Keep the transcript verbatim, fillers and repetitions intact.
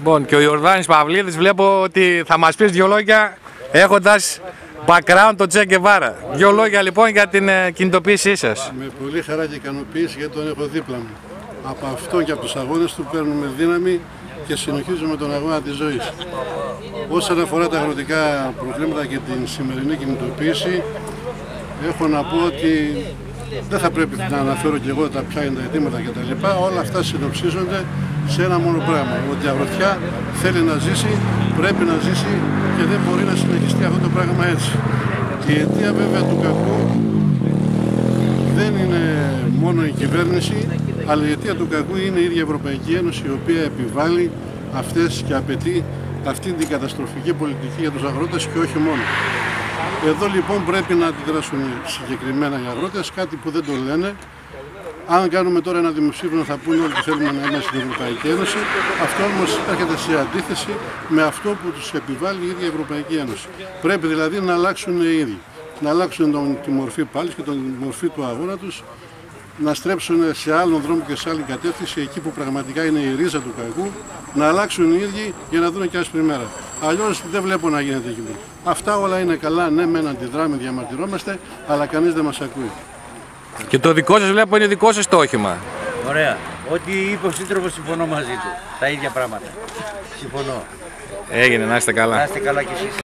Λοιπόν, και ο Ιορδάνης Παυλίδης βλέπω ότι θα μας πεις δυο λόγια έχοντας background το Che Guevara. Δυο λόγια λοιπόν για την ε, κινητοποίησή σας. Με πολύ χαρά και ικανοποίηση γιατί τον έχω δίπλα μου. Από αυτό και από τους αγώνες του παίρνουμε δύναμη και συνεχίζουμε τον αγώνα της ζωής. Όσον αφορά τα αγροτικά προβλήματα και την σημερινή κινητοποίηση, έχω να πω ότι δεν θα πρέπει να αναφέρω και εγώ τα ποια είναι τα αιτήματα κτλ. Όλα αυτά συνοψίζονται σε ένα μόνο πράγμα. Ότι η αγροτιά θέλει να ζήσει, πρέπει να ζήσει και δεν μπορεί να συνεχιστεί αυτό το πράγμα έτσι. Η αιτία βέβαια του κακού δεν είναι μόνο η κυβέρνηση, αλλά η αιτία του κακού είναι η ίδια Ευρωπαϊκή Ένωση, η οποία επιβάλλει αυτές και απαιτεί αυτή την καταστροφική πολιτική για τους αγρότες και όχι μόνο. Εδώ λοιπόν πρέπει να αντιδράσουν συγκεκριμένα οι αγρότες, κάτι που δεν το λένε. Αν κάνουμε τώρα ένα δημοψήφισμα θα πούνε όλοι ότι θέλουμε να είμαστε στην Ευρωπαϊκή Ένωση. Αυτό όμως έρχεται σε αντίθεση με αυτό που τους επιβάλλει η ίδια η Ευρωπαϊκή Ένωση. Πρέπει δηλαδή να αλλάξουν οι ίδιοι. Να αλλάξουν τον, τη μορφή πάλι και τη μορφή του αγώνα τους, να στρέψουν σε άλλον δρόμο και σε άλλη κατεύθυνση, εκεί που πραγματικά είναι η ρίζα του κακού, να αλλάξουν οι ίδιοι για να δουν και άσπρη μέρα. Αλλιώς δεν βλέπω να γίνεται εκεί. Αυτά όλα είναι καλά, ναι, μεν αντιδράμε, διαμαρτυρόμαστε, αλλά κανείς δεν μας ακούει. Και το δικό σας βλέπω είναι δικό σας το όχημα. Ωραία. Ό,τι είπε ο σύντροφος συμφωνώ μαζί του. Τα ίδια πράγματα. Συμφωνώ. Έγινε, να είστε καλά. Να είστε καλά κι εσείς.